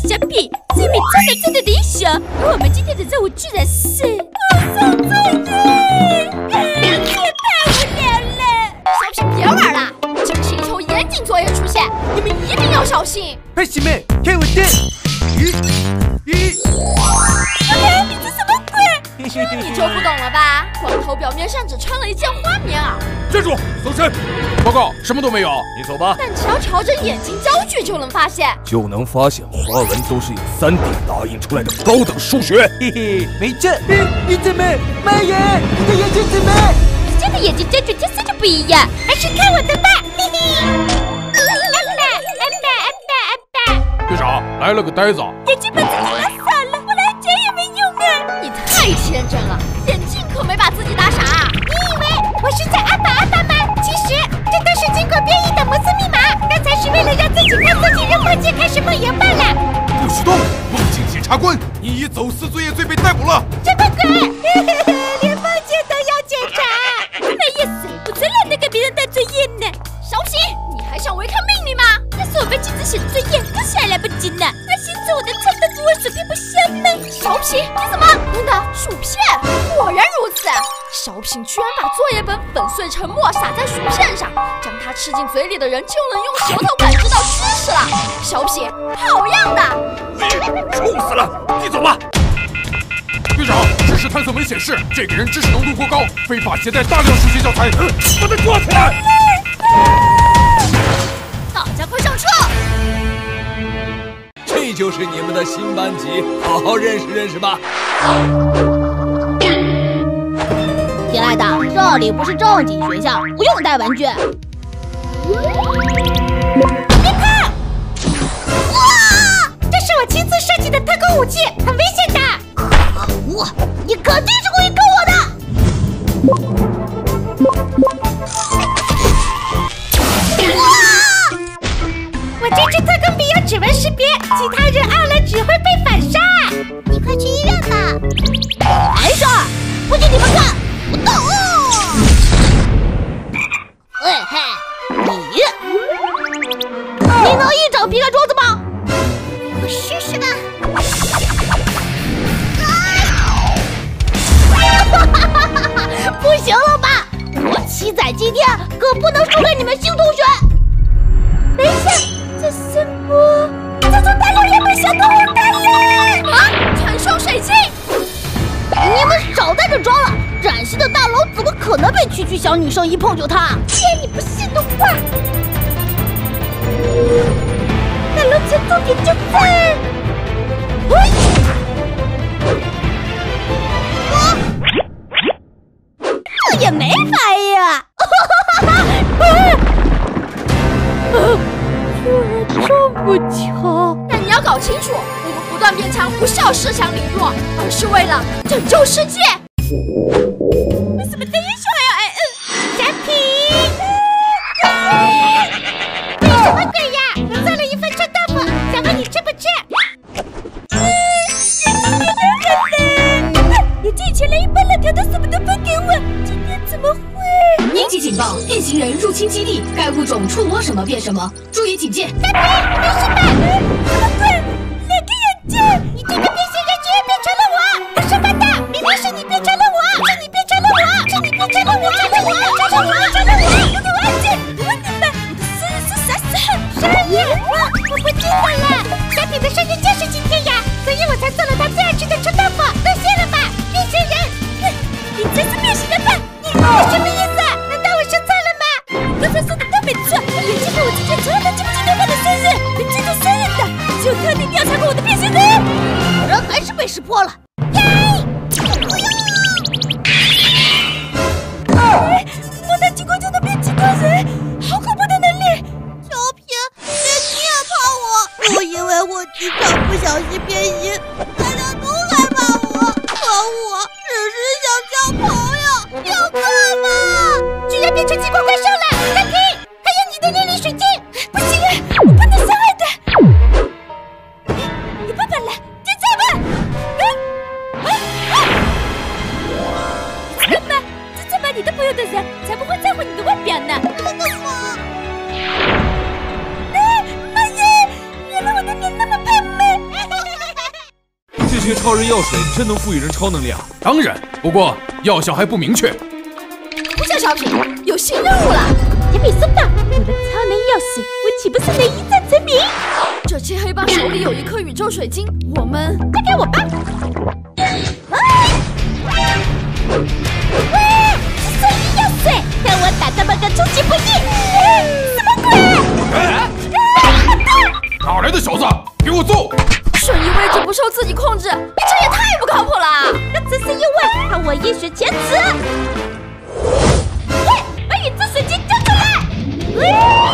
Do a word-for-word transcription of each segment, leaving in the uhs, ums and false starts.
小屁，最美真的真的的一首。而我们今天的任务居然是我送作业，也太无聊了。 小品别玩了，这个星球严禁作业出现，你们一定要小心。 快姐妹，看我的！咦咦！ 哎，你这什么鬼？ 你就不懂了吧？光头表面上只穿了一件花棉袄。 站住！搜身！报告，什么都没有。 你走吧。 但只要朝着眼睛焦距就能发现， 就能发现花纹都是用 三 D 打印出来的高等数学。嘿嘿，没这。你怎么？妈呀！你的眼睛怎么？ 人家的眼睛焦距天生就不一样，还是看我的吧。嘿嘿。 队长来了个呆子， 眼睛把自己打傻了，我来捡也没用啊！ 你太天真了，眼镜可没把自己打傻。 你以为我是在阿巴阿巴吗？其实这都是经过编译的摩斯密码，刚才是为了让自己看自己扔梦境开始梦游罢了。 不许动！梦境检察官，你以走私作业罪被逮捕了。 什么鬼？连梦境都要检查？没意思，我才懒得给别人带作业呢。 小品，你还想违抗命令吗？ 但是我被禁止写作业，可是还来不及呢。那现在我的菜单跟我薯片不像吗？ 小品，你怎么弄的薯片？果然如此，小品居然把作业本粉碎成沫撒在薯片上，将它吃进嘴里的人就能用舌头感知到知识了。小品，好样的！ 臭死了！你走吧。队长，知识探测文显示，这个人知识浓度过高，非法携带大量数学教材，嗯，把他抓起来！ 大家快上车！ 这就是你们的新班级，好好认识认识吧。 亲爱的，这里不是正经学校，不用带文具。 别看！哇，这是我亲自设计的特工武器，很危险的。 可恶，你肯定是故意跟我的！ 我这支特工笔有指纹识别，其他人按了只会被反杀。 你快去医院吧。没事儿，不信你们看，我动。嘿嘿，你，你能一掌劈开桌子吗？ 我试试吧。 不行了吧？我七仔今天可不能输给你们新同学。 等一下，这什么？这座大楼也被小偷轰塌了！ 啊！传送水晶！ 你们少在这装了！崭新的大楼怎么可能被区区小女生一碰就塌？ 既然你不信的话，大楼前重点就在……喂！ 这也没反应啊！ 这么巧， 但你要搞清楚，我们不断变强不是要恃强凌弱，而是为了拯救世界。 为什么这一说要挨摁？小品，你什么鬼呀？我做了一份臭豆腐，想问你吃不吃？你借钱来一包辣条都舍不得分给我，今天怎么会？ 应急警报！变形人入侵基地，该物种触摸什么变什么，注意警戒！ 大皮，你没事吧？什么鬼？两个眼睛！你这个变形人居然变成了我！大傻蛋的，明明是你变成了我，是你变成了我，是你变成了我，是你变成了我，变成了我！给我安静！我你们，我的生日是啥时候？生日？我我不记得了。小品的生日就是今天呀，所以我才做了他最爱吃的臭豆腐。多谢了吧，变形人！你真是变形人吧？你你什么意思？难道我说错了吗？刚才说的都没错，我眼睛和我之间从来都记不清对方的生日，能记住生日的只有特地调查过我的变形人。 果然还是被识破了。 耶！摸到激光就能变激光人，好恐怖的能力！ 小品，连你也怕我？我以为我经常不小心变形，大家都害怕我，可我只是想交朋友，要干嘛？ 居然变成激光怪兽了！大皮，还有你的念力水晶，不行啊，我不能伤害的。有办法了，点菜吧！啊啊啊！你知道吗？真正把你当朋友的人，才不会在乎你的外表呢。 为什么？ 啊，妈耶！原来我的脸那么胖吗？ 些超人药水真能赋予人超能力啊？ 当然，不过药效还不明确。 不叫小品，有新任务了。 杰比松的，有了超能药水，我岂不是能一战成名？ 这期黑帮手里有一颗宇宙水晶，我们交给我吧。喂，是水晶药水，看我打这么个出其不意！什么鬼？ 哎，哪来的小子？给我揍！ 瞬移位置不受自己控制，你这也太不靠谱了！ 那只是因为看我一雪前耻。喂，把宇宙水晶交出来！喂！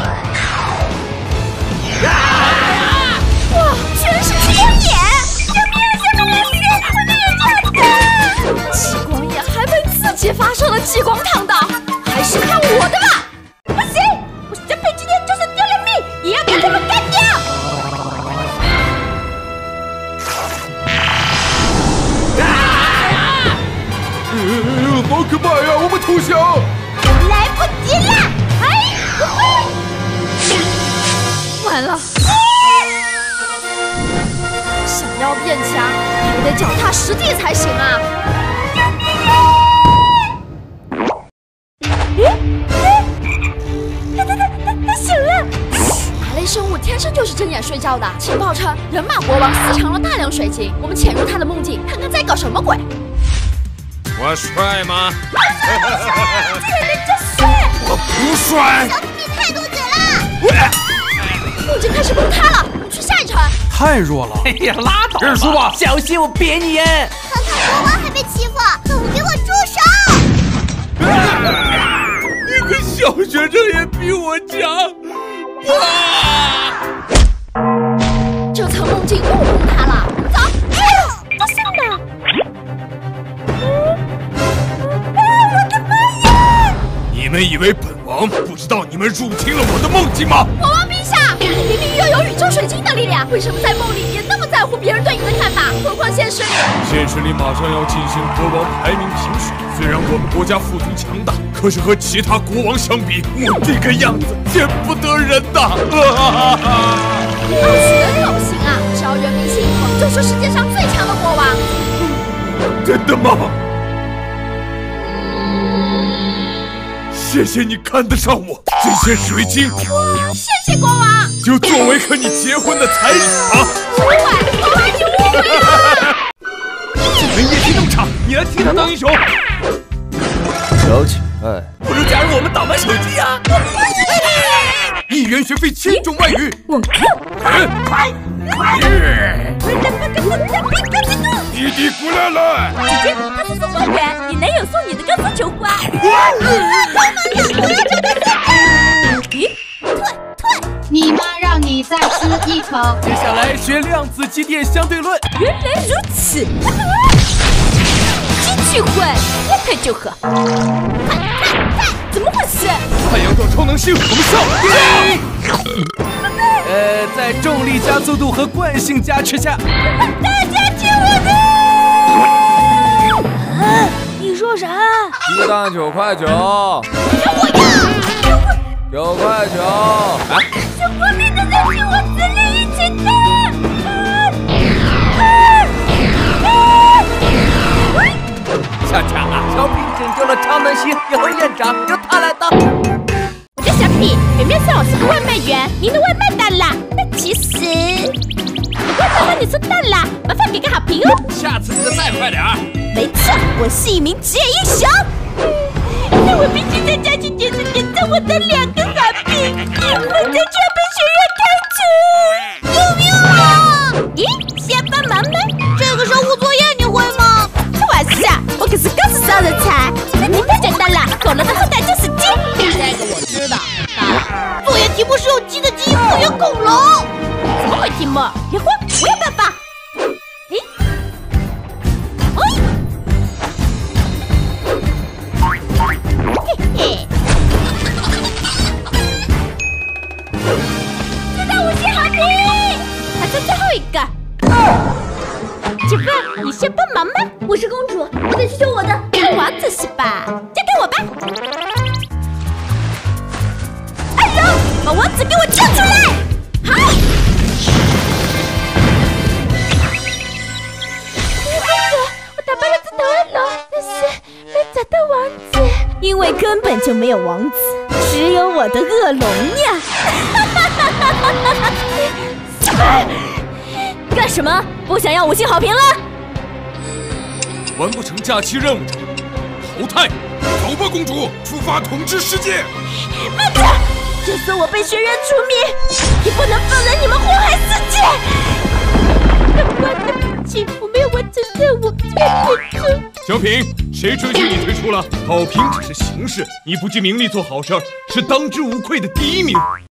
哇，居然是激光眼！ 救命啊！什么意思？我的眼睛好疼！ 激光眼还被自己发射了激光烫到，还是看我的吧！ 不行，我小北今天就是丢了命，也要把他们干掉！ 呃，好可怕呀！我们投降！ 来不及了！哎， 完了！想要变强，还得脚踏实地才行啊！ 他他他他他醒了！ 爬类生物天生就是睁眼睡觉的。情报称，人马国王私藏了大量水晶，我们潜入他的梦境，看看在搞什么鬼。 我帅吗？ 这人真帅！ 我不帅。 小你太多嘴了！ 梦境开始崩塌了，我们去下一城。 太弱了！ 哎呀，拉倒吧！ 认输吧！ 小心我扁你眼！ 看看国王还被欺负，可恶，给我住手！ 你个小学生也比我强！哇！ 这层梦境又崩塌了，走！ 哎呦，不是的！我的妈呀！ 你们以为本王不知道你们入侵了我的梦境吗？ 国王陛下，你明明拥有宇宙水晶的力量，为什么在梦里也那么在乎别人对你的看法？何况现实里…… 现实里马上要进行国王排名评选，虽然我们国家富足强大，可是和其他国王相比，我这个样子见不得人呐！ 傲取人可不行啊！只要人民心疼，就是世界上最强的国王。 真的吗？谢谢你看得上我，这些水晶， 哇，谢谢国王！ 就作为和你结婚的彩礼吧。 误会，国王你误会了！ 这人业绩那么差，你来替他当英雄？小乞丐，不如加入我们倒卖手机啊！ 一元学费千种外语。 我看， 快耶！弟弟过来了。 姐姐，他是送花员，你男友送你的钢丝球花。咦，退退！ 你妈让你再吃一口。 接下来学量子机电相对论。 原来如此，机器会，要喝就喝。看看看，怎么回事？ 太阳状超能星，我们上！呃，在重力加速度和惯性加持下， 大家听我的！啊，你说啥？ 鸡蛋九块九。 我要！ 九块九。啊！ 小国民的在替我自立一起的！ 恰恰啊，小品拯救了超能星，以后院长由他来当。 我叫小品，表面上我是个外卖员，您的外卖到了。但其实，我刚才和你说到了，麻烦给个好评哦。 下次记得再快点儿。 没错，我是一名职业英雄。但我必须在假期结束点赞我的两个好评，否则就要被学院开除。救命啊！咦，先帮忙吗？这个生物作业你会吗？开玩笑，我可是高智商人才。那你别讲到了，恐龙的后代就是鸡。 这个我知道。 作业题目是用鸡的基因复原恐龙。怎么回题目？别慌，我有办法。诶，哦，嘿嘿，知道五星好评，还剩最后一个。姐夫，你先帮忙吗？我是公主，我得去救我的王子是吧？交给我吧。哎呦，把王子给我救出来！好。 根本就没有王子，只有我的恶龙呀！干什么？不想要五星好评了？ 完不成假期任务者淘汰。走吧，公主，出发统治世界！ 慢着，就算我被学院除灭，也不能放任你们祸害世界！对不起，我没有完成任务，退出。 小品，谁准许你退出了？好评只是形式，你不计名利做好事儿，是当之无愧的第一名。